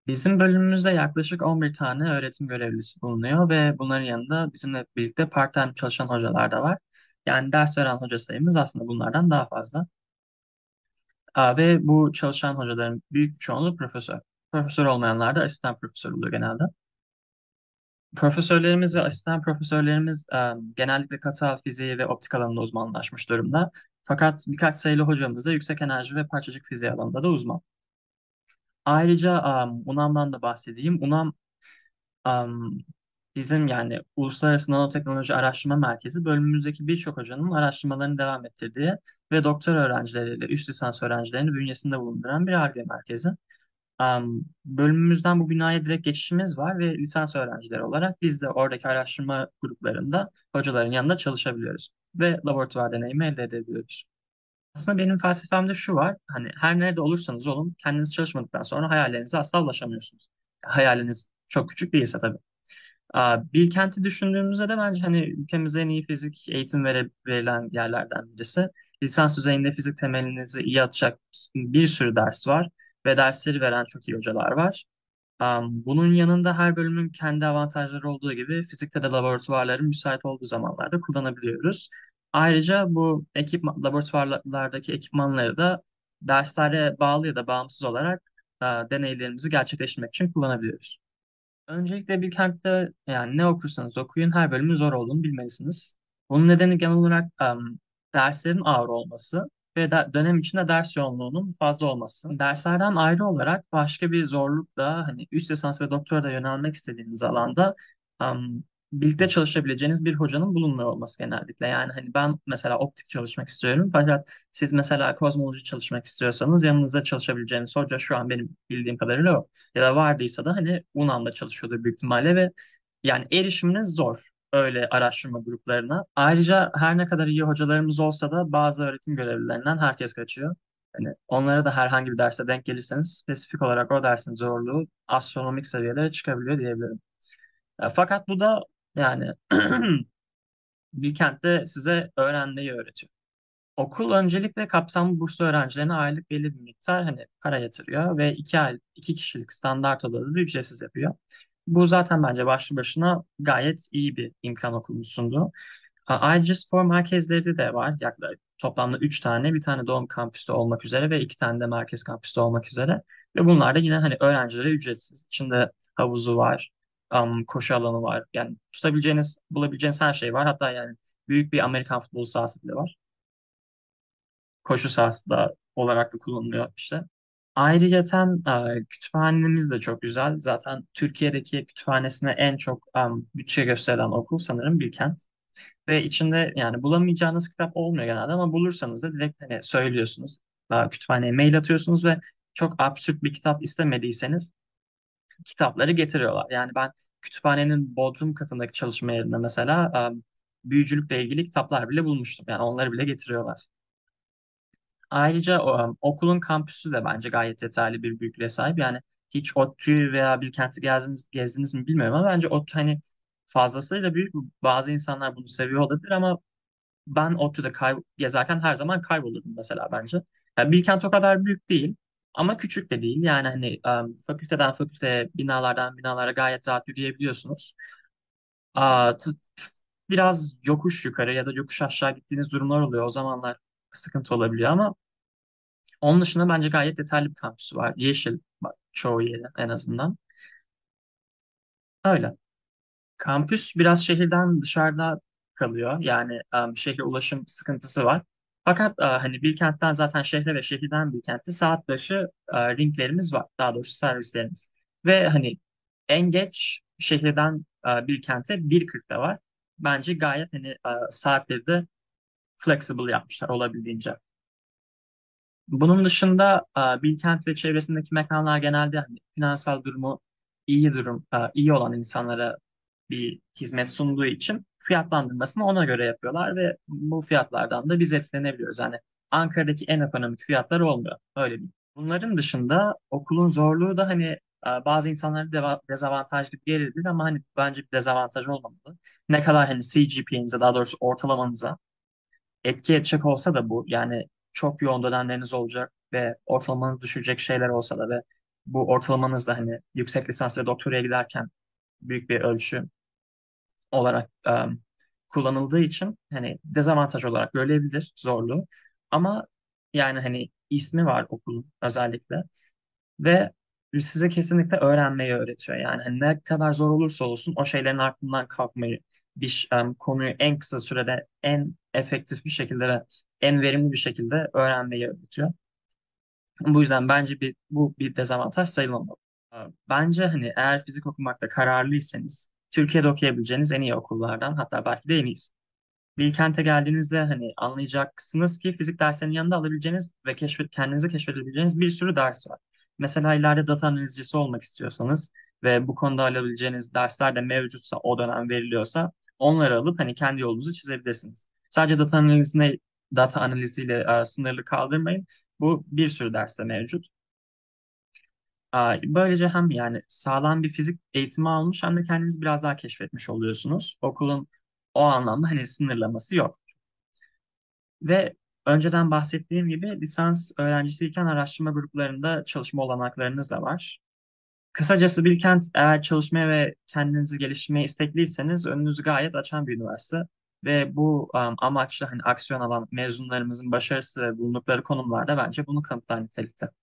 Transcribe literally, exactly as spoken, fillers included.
Bizim bölümümüzde yaklaşık on bir tane öğretim görevlisi bulunuyor ve bunların yanında bizimle birlikte part-time çalışan hocalar da var. Yani ders veren hoca sayımız aslında bunlardan daha fazla. Aa, ve bu çalışan hocaların büyük çoğunluğu profesör. Profesör olmayanlar da asistan profesör oluyor genelde. Profesörlerimiz ve asistan profesörlerimiz e, genellikle katı hal fiziği ve optik alanında uzmanlaşmış durumda. Fakat birkaç sayılı hocamız da yüksek enerji ve parçacık fiziği alanında da uzman. Ayrıca um, UNAM'dan da bahsedeyim. UNAM Am, bizim yani Uluslararası Nanoteknoloji Araştırma Merkezi bölümümüzdeki birçok hocanın araştırmalarını devam ettirdiği ve doktor öğrencileriyle üst lisans öğrencilerini bünyesinde bulunduran bir Ar-Ge merkezi. Am, bölümümüzden bu binaya direkt geçişimiz var ve lisans öğrencileri olarak biz de oradaki araştırma gruplarında hocaların yanında çalışabiliyoruz ve laboratuvar deneyimi elde edebiliyoruz. Aslında benim felsefemde şu var, hani her nerede olursanız olun kendiniz çalışmadıktan sonra hayallerinize asla ulaşamıyorsunuz. Hayaliniz çok küçük değilse tabii. Aa, Bilkent'i düşündüğümüzde de bence hani ülkemizde en iyi fizik eğitim vere, verilen yerlerden birisi. Lisans düzeyinde fizik temelinizi iyi atacak bir sürü ders var ve dersleri veren çok iyi hocalar var. Am, bunun yanında her bölümün kendi avantajları olduğu gibi fizikte de laboratuvarların müsait olduğu zamanlarda kullanabiliyoruz. Ayrıca bu ekip laboratuvarlardaki ekipmanları da derslere bağlı ya da bağımsız olarak e, deneylerimizi gerçekleştirmek için kullanabiliyoruz. Öncelikle Bilkent'te yani ne okursanız okuyun her bölümün zor olduğunu bilmelisiniz. Bunun nedeni genel olarak em, derslerin ağır olması ve de- dönem içinde ders yoğunluğunun fazla olması. Derslerden ayrı olarak başka bir zorluk da hani üst lisans ve doktora da yönelmek istediğiniz alanda em, birlikte çalışabileceğiniz bir hocanın bulunmuyor olması genellikle. Yani hani ben mesela optik çalışmak istiyorum fakat siz mesela kozmoloji çalışmak istiyorsanız yanınızda çalışabileceğiniz hoca şu an benim bildiğim kadarıyla o ya da vardıysa da hani UNAM'da çalışıyordur büyük ihtimalle ve yani erişiminiz zor öyle araştırma gruplarına. Ayrıca her ne kadar iyi hocalarımız olsa da bazı öğretim görevlilerinden herkes kaçıyor. Hani onlara da herhangi bir derse denk gelirseniz spesifik olarak o dersin zorluğu astronomik seviyelere çıkabiliyor diyebilirim. E, Fakat bu da yani Bilkent'te size öğrenmeyi öğretiyor. Okul öncelikle kapsamlı burslu öğrencilerine aylık belli bir miktar hani para yatırıyor ve iki ay iki kişilik standart odaları ücretsiz yapıyor. Bu zaten bence başlı başına gayet iyi bir imkan okulun sunduğu. A- Ayrıca spor merkezleri de var. Yaklaşık toplamda üç tane, bir tane doğum kampüste olmak üzere ve iki tane de merkez kampüste olmak üzere. Ve bunlar da yine hani öğrencilere ücretsiz. İçinde havuzu var, am, koşu alanı var. Yani tutabileceğiniz, bulabileceğiniz her şey var. Hatta yani büyük bir Amerikan futbolu sahası bile var. Koşu sahası da olarak da kullanılıyor işte. Ayrıyeten e, kütüphanemiz de çok güzel. Zaten Türkiye'deki kütüphanesine en çok um, bütçe gösteren okul sanırım Bilkent. Ve içinde yani bulamayacağınız kitap olmuyor genelde ama bulursanız da direkt hani söylüyorsunuz. Daha kütüphaneye mail atıyorsunuz ve çok absürt bir kitap istemediyseniz kitapları getiriyorlar. Yani ben kütüphanenin bodrum katındaki çalışma yerinde mesela um, büyücülükle ilgili kitaplar bile bulmuştum. Yani onları bile getiriyorlar. Ayrıca o, okulun kampüsü de bence gayet yeterli bir büyüklüğe sahip. Yani hiç ODTÜ veya Bilkent'i gezdiniz, gezdiniz mi bilmiyorum ama bence ODTÜ hani fazlasıyla büyük. Bazı insanlar bunu seviyor olabilir ama ben ODTÜ'de kay gezerken her zaman kaybolurdum mesela bence. Yani Bilkent o kadar büyük değil ama küçük de değil. Yani hani em, fakülteden fakülteye, binalardan binalara gayet rahat yürüyebiliyorsunuz. Aa, t- Biraz yokuş yukarı ya da yokuş aşağı gittiğiniz durumlar oluyor. O zamanlar sıkıntı olabiliyor ama onun dışında bence gayet yeterli bir kampüsü var. Yeşil bak, çoğu yeri en azından. Öyle. Kampüs biraz şehirden dışarıda kalıyor. Yani um, şehir ulaşım sıkıntısı var. Fakat uh, hani Bilkent'ten zaten şehre ve şehirden Bilkent'e saat başı uh, ringlerimiz var. Daha doğrusu servislerimiz. Ve hani en geç şehirden uh, Bilkent'e bir kırkta var. Bence gayet hani uh, saatleri de flexible yapmışlar olabildiğince. Bunun dışında e, Bilkent ve çevresindeki mekanlar genelde hani finansal durumu iyi durum, e, iyi olan insanlara bir hizmet sunduğu için fiyatlandırmasını ona göre yapıyorlar ve bu fiyatlardan da biz etkilenebiliyoruz. Yani Ankara'daki en ekonomik fiyatlar olmuyor. Öyle değil. Bunların dışında okulun zorluğu da hani e, bazı insanlara deva- dezavantaj gibi gelebilir ama hani bence bir dezavantaj olmamalı. Ne kadar hani C G P A'nize daha doğrusu ortalamanıza etki edecek olsa da bu yani çok yoğun dönemleriniz olacak ve ortalamanız düşecek şeyler olsa da ve bu ortalamanız da hani yüksek lisans ve doktoraya giderken büyük bir ölçü olarak em, kullanıldığı için hani dezavantaj olarak görülebilir zorluğu. Ama yani hani ismi var okulun özellikle ve size kesinlikle öğrenmeyi öğretiyor. Yani hani ne kadar zor olursa olsun o şeylerin aklından kalkmayı, bir ş- em, konuyu en kısa sürede en efektif bir şekilde ve en verimli bir şekilde öğrenmeyi öğretiyor. Bu yüzden bence bir, bu bir dezavantaj sayılmamalı. Ee, Bence hani eğer fizik okumakta kararlıysanız Türkiye'de okuyabileceğiniz en iyi okullardan, hatta belki de en iyisi. Bilkent'e geldiğinizde hani anlayacaksınız ki fizik derslerinin yanında alabileceğiniz ve keşfet, kendinizi keşfedebileceğiniz bir sürü ders var. Mesela ileride data analizcisi olmak istiyorsanız ve bu konuda alabileceğiniz dersler de mevcutsa, o dönem veriliyorsa onları alıp hani kendi yolunuzu çizebilirsiniz. Sadece data analizine, data analiziyle e, sınırlı kaldırmayın. Bu bir sürü derste mevcut. Aa, Böylece hem yani sağlam bir fizik eğitimi almış hem de kendinizi biraz daha keşfetmiş oluyorsunuz. Okulun o anlamda hani sınırlaması yok. Ve önceden bahsettiğim gibi lisans öğrencisiyken araştırma gruplarında çalışma olanaklarınız da var. Kısacası Bilkent eğer çalışmaya ve kendinizi geliştirmeye istekliyseniz önünüzü gayet açan bir üniversite. Ve bu um, amaçla hani aksiyon alan mezunlarımızın başarısı ve bulundukları konumlarda bence bunu kanıtlar nitelikte.